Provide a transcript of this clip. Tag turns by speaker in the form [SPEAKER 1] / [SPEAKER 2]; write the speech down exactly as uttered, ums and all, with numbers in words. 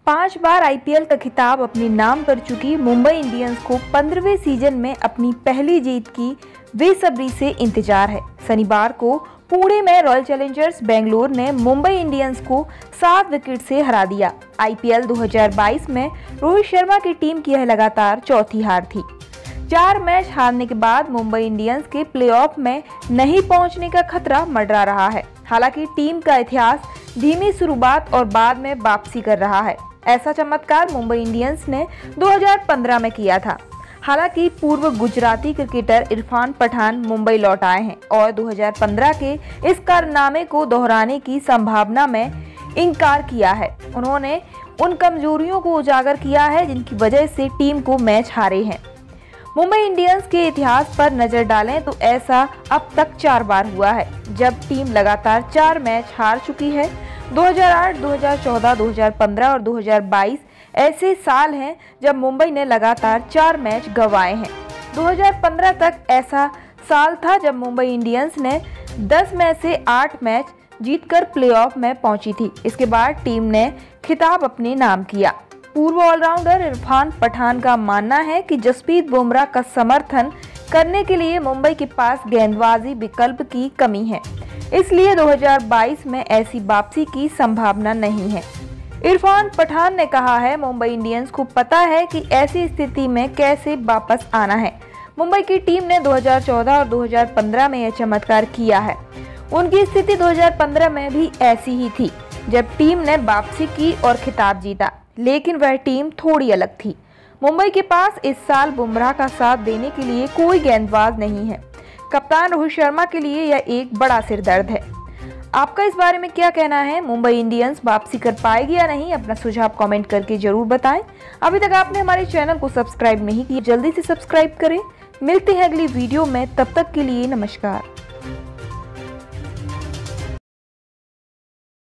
[SPEAKER 1] पांच बार आईपीएल का खिताब अपने नाम कर चुकी मुंबई इंडियंस को पंद्रहवें सीजन में अपनी पहली जीत की बेसब्री से इंतजार है। शनिवार को पुणे में रॉयल चैलेंजर्स बेंगलोर ने मुंबई इंडियंस को सात विकेट से हरा दिया। आईपीएल दो हज़ार बाईस में रोहित शर्मा की टीम की यह लगातार चौथी हार थी। चार मैच हारने के बाद मुंबई इंडियंस के प्लेऑफ में नहीं पहुंचने का खतरा मंडरा रहा है। हालांकि टीम का इतिहास धीमी शुरुआत और बाद में वापसी कर रहा है। ऐसा चमत्कार मुंबई इंडियंस ने दो हज़ार पंद्रह में किया था। हालांकि पूर्व गुजराती क्रिकेटर इरफान पठान मुंबई लौट आए हैं और दो हज़ार पंद्रह के इस कारनामे को दोहराने की संभावना में इनकार किया है। उन्होंने उन कमजोरियों को उजागर किया है जिनकी वजह से टीम को मैच हारे हैं। मुंबई इंडियंस के इतिहास पर नजर डालें तो ऐसा अब तक चार बार हुआ है जब टीम लगातार चार मैच हार चुकी है। दो हज़ार आठ, दो हज़ार चौदह, दो हज़ार पंद्रह और दो हज़ार बाईस ऐसे साल हैं जब मुंबई ने लगातार चार मैच गंवाए हैं। दो हज़ार पंद्रह तक ऐसा साल था जब मुंबई इंडियंस ने दस में से आठ मैच जीतकर प्लेऑफ में पहुंची थी। इसके बाद टीम ने खिताब अपने नाम किया। पूर्व ऑलराउंडर इरफान पठान का मानना है कि जसप्रीत बुमराह का समर्थन करने के लिए मुंबई के पास गेंदबाजी विकल्प की कमी है, इसलिए दो हज़ार बाईस में ऐसी वापसी की संभावना नहीं है। इरफान पठान ने कहा है, मुंबई इंडियंस को पता है कि ऐसी स्थिति में कैसे वापस आना है। मुंबई की टीम ने दो हज़ार चौदह और दो हज़ार पंद्रह में यह चमत्कार किया है। उनकी स्थिति दो हज़ार पंद्रह में भी ऐसी ही थी जब टीम ने वापसी की और खिताब जीता, लेकिन वह टीम थोड़ी अलग थी। मुंबई के पास इस साल बुमराह का साथ देने के लिए कोई गेंदबाज नहीं है। कप्तान रोहित शर्मा के लिए यह एक बड़ा सिरदर्द है। आपका इस बारे में क्या कहना है? मुंबई इंडियंस वापसी कर पाएगी या नहीं? अपना सुझाव कमेंट करके जरूर बताएं। अभी तक आपने हमारे चैनल को सब्सक्राइब नहीं किया, जल्दी से सब्सक्राइब करें। मिलते हैं अगली वीडियो में, तब तक के लिए नमस्कार।